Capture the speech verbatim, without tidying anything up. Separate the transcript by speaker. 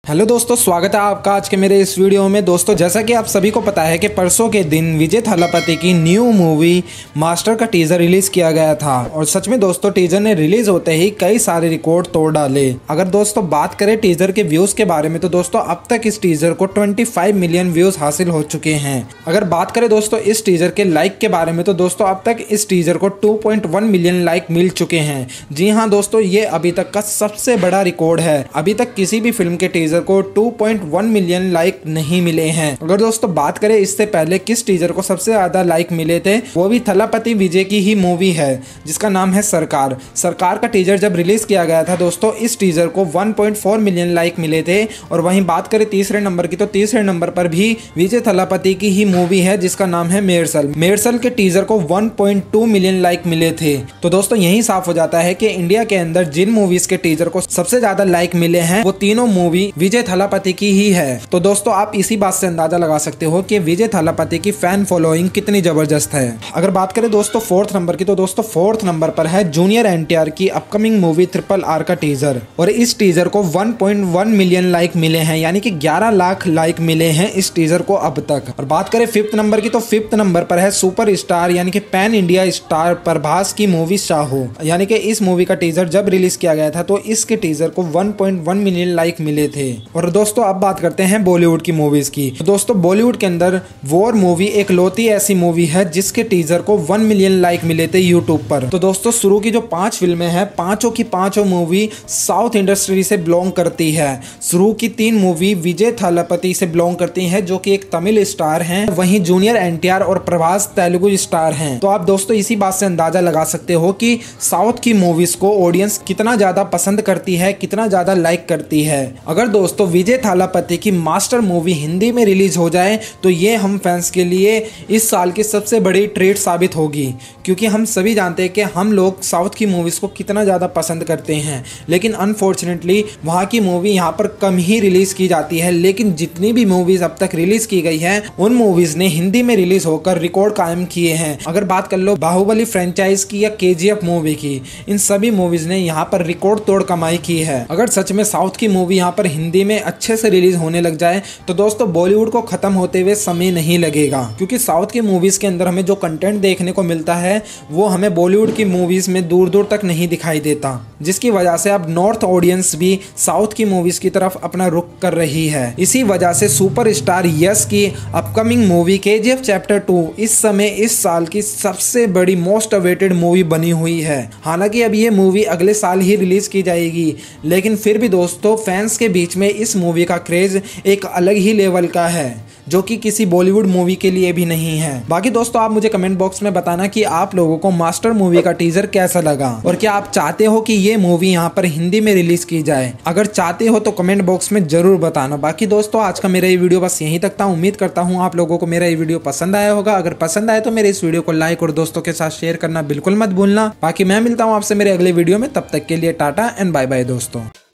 Speaker 1: Hello दोस्तों, स्वागत है आपका आज के मेरे इस वीडियो में। दोस्तों, जैसा कि आप सभी को पता है कि परसों के दिन विजय थालापति की न्यू मूवी मास्टर का टीजर रिलीज किया गया था और सच में दोस्तों टीजर ने रिलीज होते ही कई सारे रिकॉर्ड तोड़ डाले। अगर दोस्तों बात करें टीजर के व्यूज के बारे में तो दोस्तों अब तक इस टीजर को पच्चीस मिलियन व्यूज हासिल हो चुके हैं। अगर बात करें दोस्तों इस टीजर के लाइक के बारे में तो दोस्तों अब तक इस टीजर को दो पॉइंट एक मिलियन लाइक मिल चुके हैं। जी हाँ दोस्तों, ये अभी तक का सबसे बड़ा रिकॉर्ड है। अभी तक किसी भी फिल्म के टीजर को दो पॉइंट एक मिलियन लाइक नहीं मिले हैं। अगर दोस्तों बात करें इससे पहले किस टीजर को सबसे ज्यादा लाइक मिले थे, वो भी थलापति विजय की ही मूवी है जिसका नाम है सरकार। सरकार का टीजर जब रिलीज किया गया था दोस्तों इस टीजर को एक पॉइंट चार मिलियन लाइक मिले थे। और वहीं बात करें तीसरे नंबर की तो तीसरे नंबर पर भी विजय थालापति की ही मूवी है जिसका नाम है मेरसल। मेरसल के टीजर को एक पॉइंट दो मिलियन लाइक मिले थे। तो दोस्तों यही साफ हो जाता है कि इंडिया के अंदर जिन मूवीज के टीजर को सबसे ज्यादा लाइक मिले हैं वो तीनों मूवी विजय थालापति की ही है। तो दोस्तों आप इसी बात से अंदाजा लगा सकते हो कि विजय थालापति की फैन फॉलोइंग कितनी जबरदस्त है। अगर बात करें दोस्तों फोर्थ नंबर की तो दोस्तों फोर्थ नंबर पर है जूनियर एनटीआर की अपकमिंग मूवी ट्रिपल आर का टीजर और इस टीजर को एक पॉइंट एक मिलियन लाइक मिले हैं, यानी कि ग्यारह लाख लाइक मिले हैं इस टीजर को अब तक। और बात करें फिफ्थ नंबर की तो फिफ्थ नंबर पर है सुपर स्टार यानी कि पैन इंडिया स्टार प्रभास की मूवी शाहू, यानी कि इस मूवी का टीजर जब रिलीज किया गया था तो इसके टीजर को एक पॉइंट एक मिलियन लाइक मिले थे। और दोस्तों अब बात करते हैं बॉलीवुड की मूवीज की। तो दोस्तों बॉलीवुड के अंदर वॉर मूवी एक लौती ऐसी मूवी है जिसके टीजर को वन मिलियन लाइक मिले थे यूट्यूब पर। तो दोस्तों शुरू की जो पांच फिल्में हैं पांचों की पांचों मूवी साउथ इंडस्ट्री से बिलोंग करती है। शुरू की तीन मूवी विजय थालापति से बिलोंग करती हैं जो कि एक तमिल स्टार हैं, वहीं जूनियर एनटीआर और प्रभास तेलुगु स्टार हैं। तो आप दोस्तों इसी बात से अंदाजा लगा सकते हो कि साउथ की मूवीज को ऑडियंस कितना ज्यादा पसंद करती है, कितना ज्यादा लाइक करती है। अगर दोस्तों विजय थालापति की मास्टर मूवी हिंदी में रिलीज हो जाए तो ये हम फैंस के लिए इस साल की सबसे बड़ी ट्रीट साबित होगी, क्योंकि हम सभी जानते हैं कि हम लोग साउथ की मूवीज को कितना ज़्यादा पसंद करते हैं, लेकिन अनफॉर्चुनेटली वहाँ की मूवी यहाँ पर कम ही रिलीज की जाती है। लेकिन जितनी भी मूवीज अब तक रिलीज की गई हैं उन मूवीज ने हिंदी में रिलीज होकर रिकॉर्ड कायम किए हैं। अगर बात कर लो बाहुबली फ्रेंचाइज की या केजीएफ मूवी की, इन सभी मूवीज ने यहाँ पर रिकॉर्ड तोड़ कमाई की है। अगर सच में साउथ की मूवी यहाँ पर हिंदी में अच्छे से रिलीज होने लग जाए तो दोस्तों बॉलीवुड को खत्म होते हुए समय नहीं लगेगा, क्योंकि साउथ की मूवीज के अंदर हमें जो कंटेंट देखने को मिलता है वो हमें बॉलीवुड की मूवीज में दूर दूर तक नहीं दिखाई देता, जिसकी वजह से अब नॉर्थ ऑडियंस भी साउथ की मूवीज की तरफ अपना रुख कर रही है। इसी वजह से सुपरस्टार यश की upcoming movie KGF chapter two इस समय इस साल की सबसे बड़ी मोस्ट अवेटेड मूवी बनी हुई है। हालांकि अब ये मूवी अगले साल ही रिलीज की जाएगी, लेकिन फिर भी दोस्तों फैंस के बीच में इस मूवी का क्रेज एक अलग ही लेवल का है जो कि किसी बॉलीवुड मूवी के लिए भी नहीं है। बाकी दोस्तों आप मुझे कमेंट बॉक्स में बताना कि आप लोगों को मास्टर मूवी का टीजर कैसा लगा और क्या आप चाहते हो कि ये मूवी यहाँ पर हिंदी में रिलीज की जाए। अगर चाहते हो तो कमेंट बॉक्स में जरूर बताना। बाकी दोस्तों आज का मेरा ये वीडियो बस यहीं तक था। उम्मीद करता हूँ आप लोगों को मेरा ये वीडियो पसंद आया होगा। अगर पसंद आए तो मेरे इस वीडियो को लाइक और दोस्तों के साथ शेयर करना बिल्कुल मत भूलना। बाकी मैं मिलता हूँ आपसे मेरे अगले वीडियो में, तब तक के लिए टाटा एंड बाय बाय दोस्तों।